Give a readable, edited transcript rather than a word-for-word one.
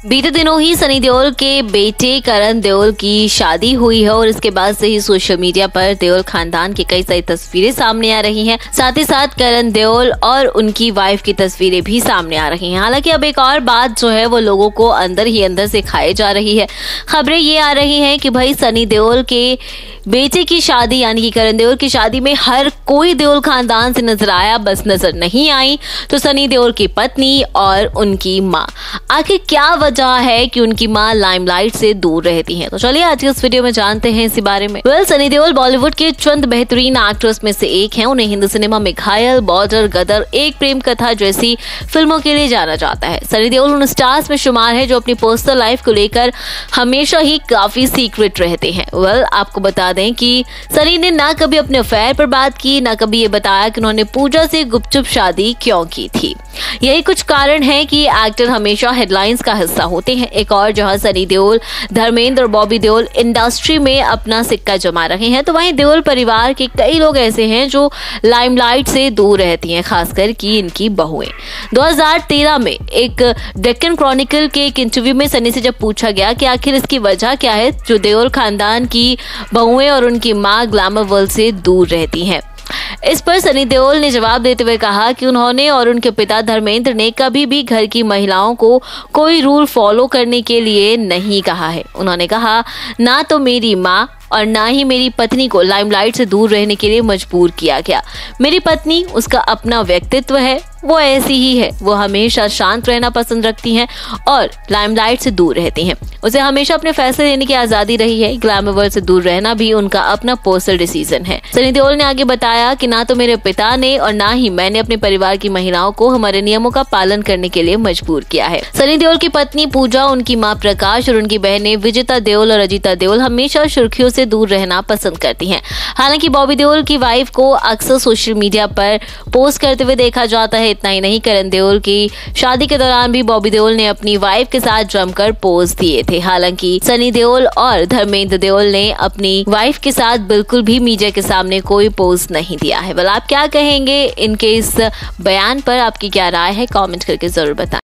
बीते दिनों ही सनी देओल के बेटे करण देओल की शादी हुई है और इसके बाद से ही सोशल मीडिया पर देओल खानदान की कई सारी तस्वीरें सामने आ रही हैं। साथ ही साथ करण देओल और उनकी वाइफ की तस्वीरें भी सामने आ रही हैं। हालांकि अब एक और बात जो है वो लोगों को अंदर ही अंदर से खाई जा रही है। खबरें ये आ रही हैं कि भाई सनी देओल के बेटे की शादी यानी कि करण देओल की शादी में हर कोई देओल खानदान से नजर आया, बस नजर नहीं आई तो सनी देओल की पत्नी और उनकी माँ। आखिर क्या वजह है कि उनकी मां लाइमलाइट से दूर रहती हैं? तो चलिए आज के इस वीडियो में जानते हैं इसी बारे में। सनी देओल बॉलीवुड के चंद बेहतरीन एक्टर्स में से एक हैं। उन्हें हिंदी सिनेमा में घायल, बॉर्डर, गदर, एक प्रेम कथा जैसी फिल्मों के लिए जाना जाता है। सनी देओल उन स्टार्स में शुमार है जो अपनी पर्सनल लाइफ को लेकर हमेशा ही काफी सीक्रेट रहते हैं। आपको बता दें कि सनी ने ना कभी अपने अफेयर पर बात की, ना कभी ये बताया कि उन्होंने पूजा से गुपचुप शादी क्यों की थी। यही कुछ कारण है कि एक्टर हमेशा हेडलाइंस का हिस्सा होते हैं। एक और जहां सनी देओल, धर्मेंद्र और बॉबी देओल इंडस्ट्री में अपना सिक्का जमा रहे हैं, तो वहीं देओल परिवार के कई लोग ऐसे हैं जो लाइमलाइट से दूर रहती हैं, खासकर कि इनकी बहुएं। 2013 में एक डेक्कन क्रॉनिकल के एक इंटरव्यू में सनी से जब पूछा गया कि आखिर इसकी वजह क्या है जो देओल खानदान की बहुएं और उनकी मां ग्लैमर वर्ल्ड से दूर रहती हैं, इस पर सनी देओल ने जवाब देते हुए कहा कि उन्होंने और उनके पिता धर्मेंद्र ने कभी भी घर की महिलाओं को कोई रूल फॉलो करने के लिए नहीं कहा है। उन्होंने कहा, ना तो मेरी माँ और ना ही मेरी पत्नी को लाइमलाइट से दूर रहने के लिए मजबूर किया गया। मेरी पत्नी, उसका अपना व्यक्तित्व है, वो ऐसी ही है। वो हमेशा शांत रहना पसंद रखती हैं और लाइमलाइट से दूर रहती हैं। उसे हमेशा अपने फैसले लेने की आजादी रही है। ग्लैमर वर्ल्ड से दूर रहना भी उनका अपना पर्सनल डिसीजन है। सनी देओल ने आगे बताया कि ना तो मेरे पिता ने और ना ही मैंने अपने परिवार की महिलाओं को हमारे नियमों का पालन करने के लिए मजबूर किया है। सनी देओल की पत्नी पूजा, उनकी माँ प्रकाश और उनकी बहनें विजेता देओल और अजीता देओल हमेशा सुर्खियों से दूर रहना पसंद करती हैं। हालांकि बॉबी देओल की वाइफ को अक्सर सोशल मीडिया पर पोस्ट करते हुए देखा जाता है। इतना ही नहीं, करण देओल की शादी के दौरान भी बॉबी देओल ने अपनी वाइफ के साथ जमकर पोज दिए थे। हालांकि सनी देओल और धर्मेंद्र देओल ने अपनी वाइफ के साथ बिल्कुल भी मीडिया के सामने कोई पोज नहीं दिया है। आप क्या कहेंगे इनके इस बयान पर? आपकी क्या राय है? कमेंट करके जरूर बताएं।